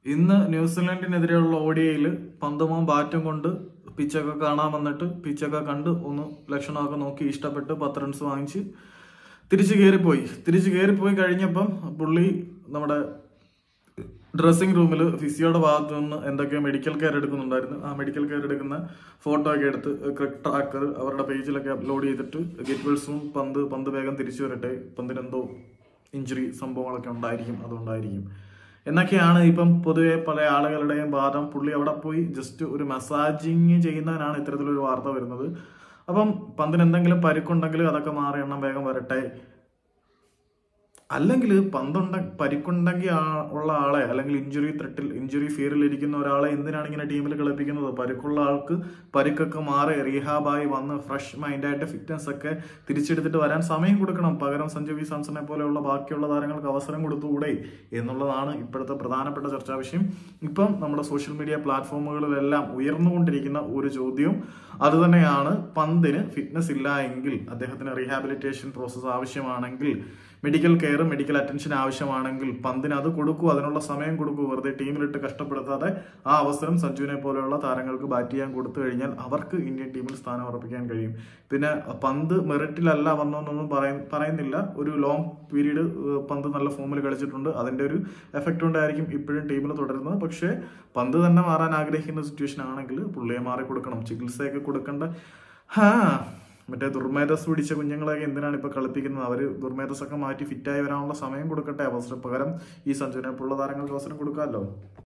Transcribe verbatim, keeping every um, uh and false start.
ഇന്ന് ന്യൂസിലാൻഡിനെതിരെയുള്ള ഓഡിയയിൽ പന്തുമോ ബാറ്റും കൊണ്ട് പിച്ചൊക്കെ കാണാൻ വന്നിട്ട് പിച്ചൊക്കെ കണ്ട് ഒന്ന് ലക്ഷണമൊക്കെ നോക്കി ഇഷ്ടപ്പെട്ട് പത്ത് റൺസ് വാങ്ങിച്ച് തിരിച്ചു കയറിപ്പോയി തിരിച്ചു കയറിപ്പോയി കഴിഞ്ഞപ്പം പുള്ളി നമ്മുടെ ഡ്രസ്സിംഗ് റൂമിൽ ഫിസിയോയുടെ ഭാഗത്തു നിന്ന് എന്തൊക്കെയോ മെഡിക്കൽ കെയർ എടുക്കുന്നുണ്ടായിരുന്നു. ആ മെഡിക്കൽ കെയർ എടുക്കുന്ന ഫോട്ടോ ഒക്കെ എടുത്ത് ക്രിക്ക് ട്രാക്കർ അവരുടെ പേജിലൊക്കെ അപ്ലോഡ് ചെയ്തിട്ട് get well soon, Pant Pant വേഗം തിരിച്ചു വരട്ടെ, പന്തിനെന്തോ ഇഞ്ചുറി സംഭവങ്ങളൊക്കെ ഉണ്ടായിരിക്കും, അതുകൊണ്ടായിരിക്കും എന്നൊക്കെയാണ് ഇപ്പം പൊതുവെ പല ആളുകളുടെയും വാദം. പുള്ളി അവിടെ പോയി ജസ്റ്റ് ഒരു മസാജിങ് ചെയ്യുന്നതിനാണ് ഇത്തരത്തിലൊരു വാർത്ത വരുന്നത്. അപ്പം പന്തിന് എന്തെങ്കിലും പരിക്കുണ്ടെങ്കിൽ അതൊക്കെ മാറി എണ്ണം വേഗം വരട്ടെ. അല്ലെങ്കിൽ പന്തുണ്ട പരിക്കുണ്ടെങ്കിൽ ഉള്ള ആളെ അല്ലെങ്കിൽ ഇഞ്ചുറി ത്രെട്ടിൽ ഇഞ്ചുറി ഫിയറിൽ ഇരിക്കുന്ന ഒരാളെ എന്തിനാണ് ഇങ്ങനെ ടീമിൽ കളിപ്പിക്കുന്നത്? പരിക്കുള്ള ആൾക്ക് പരിക്കൊക്കെ മാറി റീഹാബായി വന്ന് ഫ്രഷ് മൈൻഡായിട്ട് ഫിറ്റ്നസ് ഒക്കെ തിരിച്ചെടുത്തിട്ട് വരാൻ സമയം കൊടുക്കണം. പകരം സഞ്ജു സാംസനെ പോലെയുള്ള ബാക്കിയുള്ള താരങ്ങൾക്ക് അവസരം കൊടുത്തുകൂടെ എന്നുള്ളതാണ് ഇപ്പോഴത്തെ പ്രധാനപ്പെട്ട ചർച്ചാ വിഷയം. ഇപ്പം നമ്മുടെ സോഷ്യൽ മീഡിയ പ്ലാറ്റ്ഫോമുകളിലെല്ലാം ഉയർന്നുകൊണ്ടിരിക്കുന്ന ഒരു ചോദ്യം അത് തന്നെയാണ്. പന്തിന് ഫിറ്റ്നസ് ഇല്ല എങ്കിൽ, അദ്ദേഹത്തിന് റീഹാബിലിറ്റേഷൻ പ്രോസസ്സ് ആവശ്യമാണെങ്കിൽ, മെഡിക്കൽ കെയർ മെഡിക്കൽ അറ്റൻഷൻ ആവശ്യമാണെങ്കിൽ പന്തിന് അത് കൊടുക്കൂ, അതിനുള്ള സമയം കൊടുക്കൂ. വെറുതെ ടീമിലിട്ട് കഷ്ടപ്പെടുത്താതെ ആ അവസരം സഞ്ജുവിനെ പോലെയുള്ള താരങ്ങൾക്ക് ബാറ്റ് ചെയ്യാൻ കൊടുത്തു കഴിഞ്ഞാൽ അവർക്ക് ഇന്ത്യൻ ടീമിൽ സ്ഥാനം ഉറപ്പിക്കാൻ കഴിയും. പിന്നെ പന്ത് മെറിറ്റിലല്ല വന്നോന്നൊന്നും പറയ പറയുന്നില്ല ഒരു ലോങ് പീരീഡ് പന്ത് നല്ല ഫോമിൽ കളിച്ചിട്ടുണ്ട്, അതിന്റെ ഒരു എഫക്റ്റ് കൊണ്ടായിരിക്കും ഇപ്പോഴും ടീമിൽ തുടരുന്നത്. പക്ഷേ പന്ത് തന്നെ മാറാൻ ആഗ്രഹിക്കുന്ന സിറ്റുവേഷൻ ആണെങ്കിൽ പുള്ളിയെ മാറി കൊടുക്കണം, ചികിത്സയൊക്കെ കൊടുക്കേണ്ട. ഹാ മറ്റേ ദുർമേധസ് പിടിച്ച കുഞ്ഞുങ്ങളെയൊക്കെ എന്തിനാണ് ഇപ്പൊ കളിപ്പിക്കുന്നത്? അവര് ദുർമേധസ്സൊക്കെ മാറ്റി ഫിറ്റായി വരാനുള്ള സമയം കൊടുക്കട്ടെ. അവസരം പകരം ഈ സഞ്ജുവിനെ പോലുള്ള താരങ്ങൾക്ക് അവസരം കൊടുക്കാമല്ലോ.